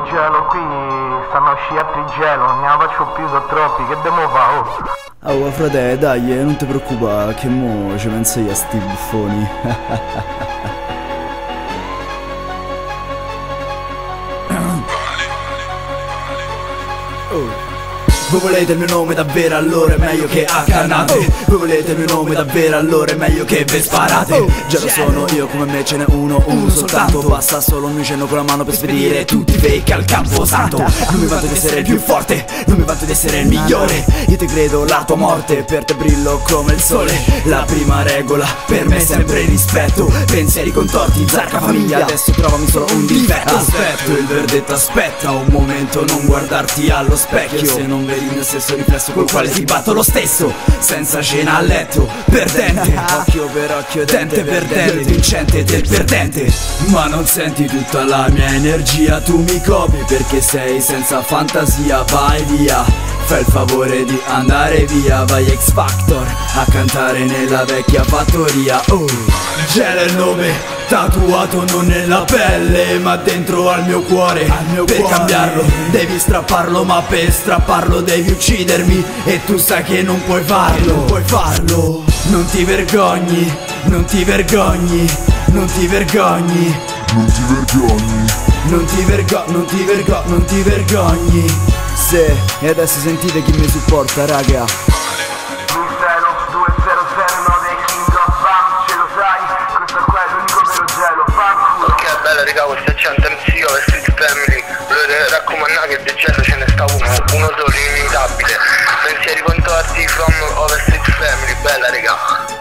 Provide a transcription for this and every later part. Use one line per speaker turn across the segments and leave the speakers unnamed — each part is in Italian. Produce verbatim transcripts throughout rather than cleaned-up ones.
Oh gelo, qui stanno a uscire altri gelo, non ne la faccio più, sono troppi, che devo fare? Oh,
oh frate, dai, non ti preoccupare, che mo ci penso io a sti buffoni. Oh. Voi volete il mio nome davvero, allora è meglio che accannate. Voi volete il mio nome davvero, allora è meglio che ve sparate. Già lo sono io, come me ce n'è uno, uno soltanto. Basta solo un cenno con la mano per spedire tutti fake al camposanto. Non mi vanto di essere il più forte, non mi vanto di essere il migliore. Io ti credo la tua morte, per te brillo come il sole. La prima regola, per me è sempre il rispetto. Pensieri contorti, zarca famiglia, adesso trovami solo un difetto. Aspetto il verdetto, aspetta un momento, non guardarti allo specchio. Se non vedi il mio stesso riflesso col quale ti batto lo stesso, senza cena a letto, perdente, occhio per occhio, dente per dente, il vincente del perdente. Ma non senti tutta la mia energia, tu mi copi perché sei senza fantasia. Vai via, fai il favore di andare via, vai X Factor a cantare nella vecchia fattoria. Oh, Gelo è il nome, tatuato non nella pelle ma dentro al mio cuore. Al mio per cuore. Cambiarlo devi strapparlo, ma per strapparlo devi uccidermi e tu sai che non puoi farlo. Non puoi farlo. Non ti vergogni, non ti vergogni, non ti vergogni,
non ti vergogni,
non ti vergogni, non ti vergogni, non ti vergogni. Se, e adesso sentite chi mi supporta, raga.
Ok, bella raga, questo è Cento M C o Street Family. Volete raccomandare che di gelo ce ne sta uno, uno solo, inimitabile. Pensieri contorti from over Street Family, bella raga.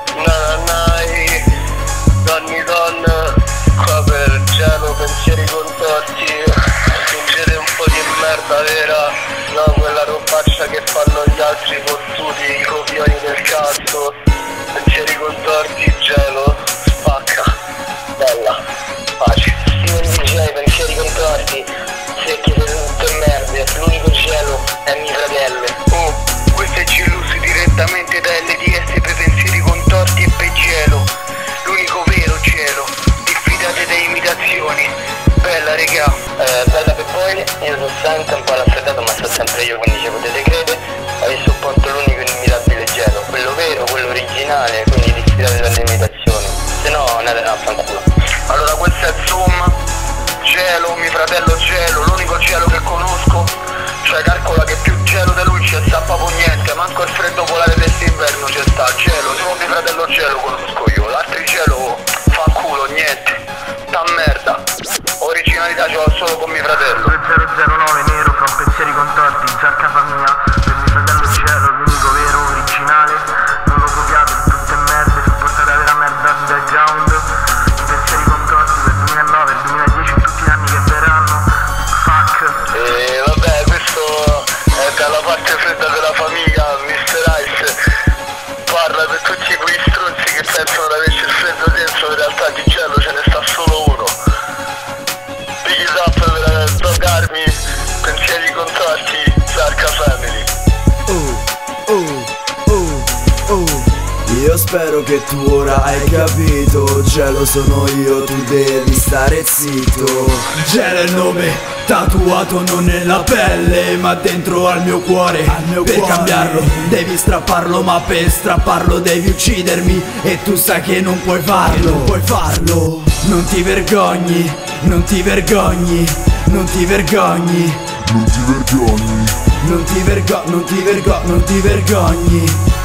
Nanai, Donny Don, qua per gelo, pensieri contorti. Fingete un po' di merda vera, no quella robaccia che fanno gli altri fottuti, i copioni del cazzo. Pensieri contorti, gelo, spacca, bella, pace. Steven D J, pensieri contorti, secchie delle tutte merde, l'unico gelo è mio fratello. Oh, questo è Cillusi direttamente da L D S per pensieri contorti e per gelo, l'unico vero gelo, diffidate da imitazioni. Bella regà, eh, bella per voi, io sono sempre un po' raffreddato ma sto sempre io, quindi ci potete credere. Adesso supporto l'unico inimitabile gelo, quello vero, quello originale, quindi diffidate dalle imitazioni, se no andate a fanculo. Allora questo è Zoom, gelo, mio fratello gelo, l'unico gelo che conosco, cioè calcola che più gelo da lui ci sta proprio niente, manco il freddo polare d'estinverno c'è sta, gelo, solo mio fratello gelo conosco io, l'altro gelo fa culo, niente, sta merda, originalità ce l'ho solo con mio fratello.
due zero zero nove nero, from pensieri contorti, giacca famiglia, per mio fratello gelo, l'unico vero, originale, non lo copiate, tutte merde, supportate la merda underground. Pensieri contorti per duemilanove, duemiladieci, tutti gli anni che verranno, fuck.
E vabbè, questo è dalla parte fredda della famiglia, mister Ice parla per tutti quei stronzi che pensano di averci il freddo dentro, in realtà di gelo ce ne sta solo uno. Big it up per drogarmi, pensieri contorti, Zarca Family.
Oh, oh, oh, oh. Io spero che tu ora hai capito, gelo sono io, tu devi stare zitto. Gelo è il nome, tatuato non nella pelle ma dentro al mio cuore. Al mio per cuore. Cambiarlo devi strapparlo, ma per strapparlo devi uccidermi e tu sai che non puoi farlo. Non puoi farlo. Non ti vergogni, non ti vergogni, non ti vergogni,
non ti vergogni,
non ti vergogni, non ti vergogni, non ti vergogni.